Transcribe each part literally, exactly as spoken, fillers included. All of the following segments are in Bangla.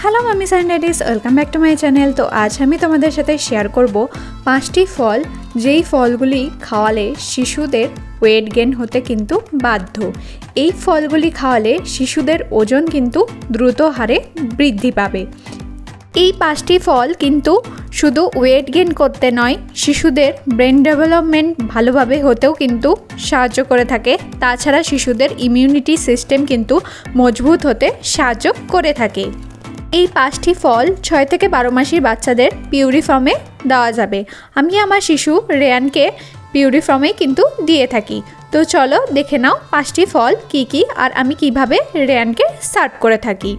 Hello mummies and daddies welcome back to my channel. तो आज हमें तुम्हारे साथे शेयर करब पाँचटी फल जेई फलगुली खावाले शिशुदेर वेट गेन होते किन्तु बाध्य। এই फलगुली खावाले शिशुदेर ओजन किन्तु द्रुत हारे बृद्धि पाबे। এই পাঁচটি फल किन्तु शुधु वेट गेन करते नय, शिशुदेर ब्रेन डेभेलपमेंट भालोभाबे होतेও किन्तु साहाज्य करे थाके। ताछाड़ा शिशुदेर इम्यूनिटी सिस्टेम किन्तु मजबूत होते साहाज्य करे थाके। এই পাঁচটি ফল ছয় থেকে বারো মাসের বাচ্চাদের পিউরি ফর্মে দেওয়া যাবে। আমি আমার শিশু রেয়ানকে পিউরি ফর্মে কিন্তু দিয়ে থাকি। তো চলো দেখে নাও পাঁচটি ফল কি কি আর আমি কিভাবে রেয়ানকে সার্ভ করে থাকি।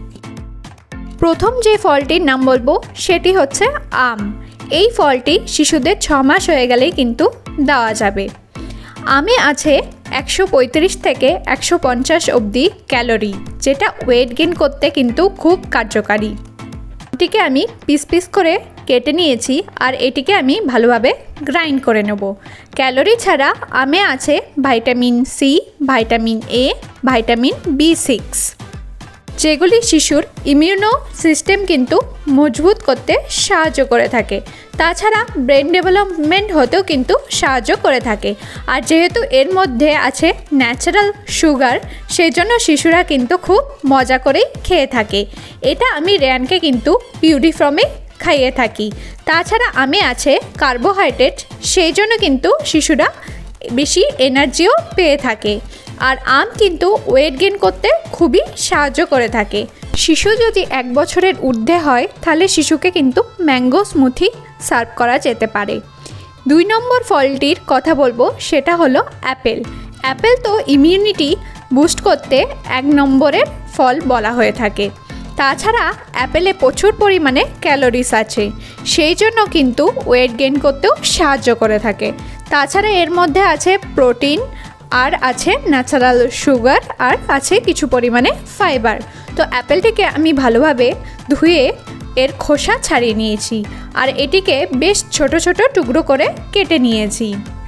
প্রথম যে ফলটির নাম বলবো সেটি হচ্ছে আম। এই ফলটি শিশুদের ছ মাস হয়ে গেলেই কিন্তু দেওয়া যাবে। আমে আছে একশো পঁয়ত্রিশ থেকে একশো পঞ্চাশ অবধি ক্যালোরি, যেটা ওয়েট গেইন করতে কিন্তু খুব কার্যকারী। এটিকে আমি পিস পিস করে কেটে নিয়েছি আর এটিকে আমি ভালোভাবে গ্রাইন্ড করে নেব। ক্যালোরি ছাড়া আমে আছে vitamin C, vitamin A, vitamin B six, যেগুলি শিশুর ইমিউনো সিস্টেম কিন্তু মজবুত করতে সাহায্য করে থাকে। তাছাড়া ব্রেন ডেভেলপমেন্ট হতেও কিন্তু সাহায্য করে থাকে। আর যেহেতু এর মধ্যে আছে ন্যাচারাল সুগার, সেই জন্য শিশুরা কিন্তু খুব মজা করেই খেয়ে থাকে। এটা আমি রেয়ানকে কিন্তু পিউরি ফর্মে খাইয়ে থাকি। তাছাড়া আমে আছে কার্বোহাইড্রেট, সেই জন্য কিন্তু শিশুরা বেশি এনার্জিও পেয়ে থাকে। আর আম কিন্তু ওয়েট গেইন করতে খুবই সাহায্য করে থাকে। শিশু যদি এক বছরের ঊর্ধ্বে হয় তাহলে শিশুকে কিন্তু ম্যাঙ্গো স্মুথি সার্ভ করা যেতে পারে। দুই নম্বর ফলটির কথা বলবো সেটা হলো অ্যাপেল। অ্যাপেল তো ইমিউনিটি বুস্ট করতে এক নম্বরের ফল বলা হয়ে থাকে। তাছাড়া অ্যাপেলে প্রচুর পরিমাণে ক্যালোরিস আছে, সেই জন্য কিন্তু ওয়েট গেইন করতেও সাহায্য করে থাকে। তাছাড়া এর মধ্যে আছে প্রোটিন, আর আছে ন্যাচারাল সুগার, আর আছে কিছু পরিমাণে ফাইবার। তো অ্যাপেলটিকে আমি ভালোভাবে ধুয়ে এর খোসা ছাড়িয়ে নিয়েছি আর এটিকে বেশ ছোট ছোট টুকরো করে কেটে নিয়েছি।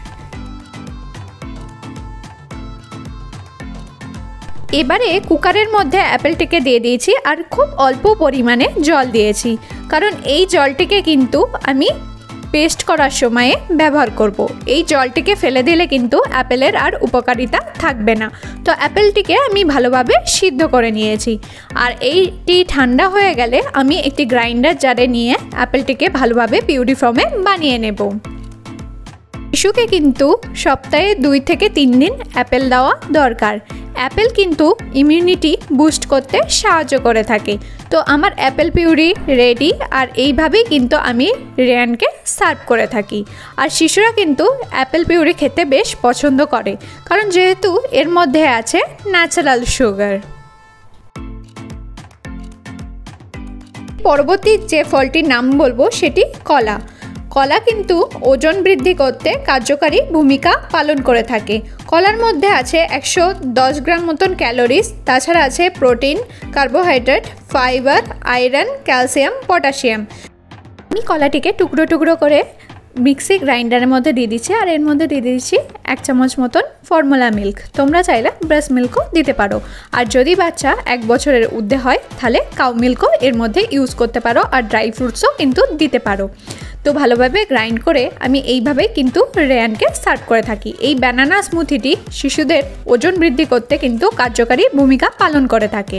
এবারে কুকারের মধ্যে অ্যাপেলটিকে দিয়ে দিয়েছি আর খুব অল্প পরিমাণে জল দিয়েছি, কারণ এই জলটিকে কিন্তু আমি পেস্ট করার সময়ে ব্যবহার করব। এই জলটিকে ফেলে দিলে কিন্তু অ্যাপেলের আর উপকারিতা থাকবে না। তো অ্যাপেলটিকে আমি ভালোভাবে সিদ্ধ করে নিয়েছি আর এইটি ঠান্ডা হয়ে গেলে আমি একটি গ্রাইন্ডার জারে নিয়ে অ্যাপেলটিকে ভালোভাবে পিউরি ফর্মে বানিয়ে নেব। শিশুকে কিন্তু সপ্তাহে দুই থেকে তিন দিন অ্যাপেল দেওয়া দরকার। অ্যাপেল কিন্তু ইমিউনিটি বুস্ট করতে সাহায্য করে থাকে। তো আমার অ্যাপেল পিউরি রেডি আর এইভাবেই কিন্তু আমি রেয়ানকে সার্ভ করে থাকি। আর শিশুরা কিন্তু অ্যাপেল পিউরি খেতে বেশ পছন্দ করে, কারণ যেহেতু এর মধ্যে আছে ন্যাচারাল সুগার। পরবর্তী যে ফলটির নাম বলবো সেটি কলা। কলা কিন্তু ওজন বৃদ্ধি করতে কার্যকারী ভূমিকা পালন করে থাকে। কলার মধ্যে আছে একশো দশ গ্রাম মতন ক্যালোরিজ, তাছাড়া আছে protein, carbohydrate, fibre, iron, calcium, potassium. আমি কলাটিকে টুকরো টুকরো করে মিক্সি গ্রাইন্ডারের মধ্যে দিয়ে দিচ্ছি আর এর মধ্যে দিয়ে দিচ্ছি এক চামচ মতন ফর্মুলা মিল্ক। তোমরা চাইলে ব্রেস্ট মিল্কও দিতে পারো। আর যদি বাচ্চা এক বছরের ঊর্ধ্বে হয় তাহলে কাউ মিল্কও এর মধ্যে ইউজ করতে পারো আর ড্রাই ফ্রুটসও কিন্তু দিতে পারো। তো ভালোভাবে গ্রাইন্ড করে আমি এইভাবে কিন্তু রেয়ানকে সার্ভ করে থাকি। এই ব্যানানা স্মুথিটি শিশুদের ওজন বৃদ্ধি করতে কিন্তু কার্যকারী ভূমিকা পালন করে থাকে।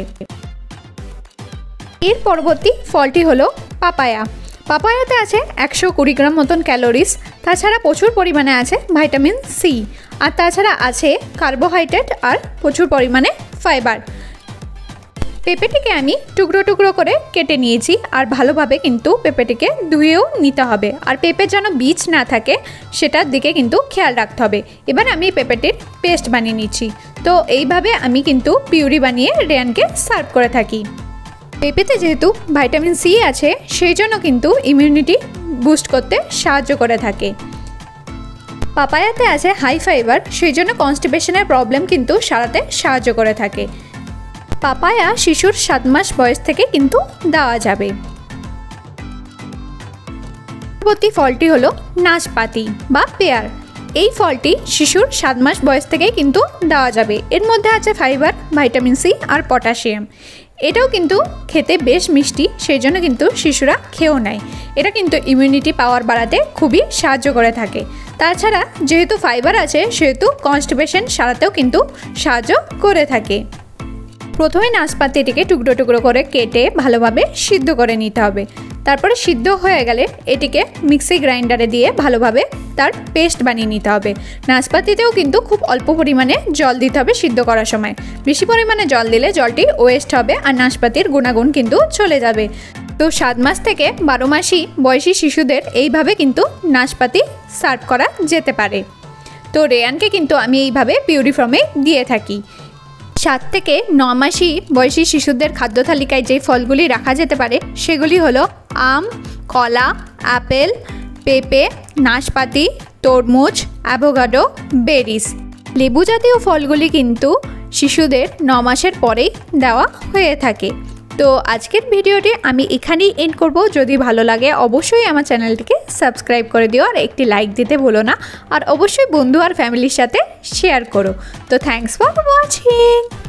এর পরবর্তী ফলটি হলো পাপায়া। পাপায়াতে আছে একশো কুড়ি গ্রাম মতন ক্যালোরিজ, তাছাড়া প্রচুর পরিমাণে আছে ভাইটামিন সি, আর তাছাড়া আছে কার্বোহাইড্রেট আর প্রচুর পরিমাণে ফাইবার। পেঁপেটিকে আমি টুকরো টুকরো করে কেটে নিয়েছি আর ভালোভাবে কিন্তু পেঁপেটিকে ধুয়েও নিতে হবে। আর পেঁপের যেন বীজ না থাকে সেটার দিকে কিন্তু খেয়াল রাখতে হবে। এবার আমি পেঁপেটির পেস্ট বানিয়ে নিচ্ছি। তো এইভাবে আমি কিন্তু পিউরি বানিয়ে রেয়ানকে সার্ভ করে থাকি। পেঁপেতে যেহেতু ভাইটামিন সি আছে, সেই জন্য কিন্তু ইমিউনিটি বুস্ট করতে সাহায্য করে থাকে। পাপায়াতে আছে হাই ফাইবার, সেই জন্য কনস্টিপেশনের প্রবলেম কিন্তু সারাতে সাহায্য করে থাকে। পাপায়া শিশুর সাত মাস বয়স থেকে কিন্তু দেওয়া যাবে। পরবর্তী ফলটি হলো নাশপাতি বা পেয়ার। এই ফলটি শিশুর সাত মাস বয়স থেকেই কিন্তু দেওয়া যাবে। এর মধ্যে আছে ফাইবার, ভাইটামিন সি আর পটাশিয়াম। এটাও কিন্তু খেতে বেশ মিষ্টি, সেই জন্য কিন্তু শিশুরা খেয়েও নেয়। এটা কিন্তু ইমিউনিটি পাওয়ার বাড়াতে খুবই সাহায্য করে থাকে। তাছাড়া যেহেতু ফাইবার আছে সেহেতু কনস্টিপেশন সারাতেও কিন্তু সাহায্য করে থাকে। প্রথমে নাশপাতিটিকে টুকরো টুকরো করে কেটে ভালোভাবে সিদ্ধ করে নিতে হবে। তারপরে সিদ্ধ হয়ে গেলে এটিকে মিক্সি গ্রাইন্ডারে দিয়ে ভালোভাবে তার পেস্ট বানিয়ে নিতে হবে। নাশপাতিতেও কিন্তু খুব অল্প পরিমাণে জল দিতে হবে সিদ্ধ করার সময়। বেশি পরিমাণে জল দিলে জলটি ওয়েস্ট হবে আর নাশপাতির গুণাগুণ কিন্তু চলে যাবে। তো সাত মাস থেকে বারো মাসই বয়সী শিশুদের এইভাবে কিন্তু নাশপাতি সার্ভ করা যেতে পারে। তো রেয়ানকে কিন্তু আমি এইভাবে পিউরি ফর্মে দিয়ে থাকি। সাত থেকে ন মাসই বয়সী শিশুদের খাদ্য তালিকায় যে ফলগুলি রাখা যেতে পারে সেগুলি হলো আম, কলা, আপেল, পেঁপে, নাশপাতি, তরমুজ, অ্যাভোকাডো, বেরিস। লেবু জাতীয় ফলগুলি কিন্তু শিশুদের ন মাসের পরেই দেওয়া হয়ে থাকে। তো আজকের ভিডিওটি আমি এখানেই এন্ড করব। যদি ভালো লাগে অবশ্যই আমার চ্যানেলটিকে সাবস্ক্রাইব করে দিও আর একটি লাইক দিতে ভুলো না, আর অবশ্যই বন্ধু আর ফ্যামিলির সাথে শেয়ার করো। তো থ্যাঙ্কস ফর ওয়াচিং।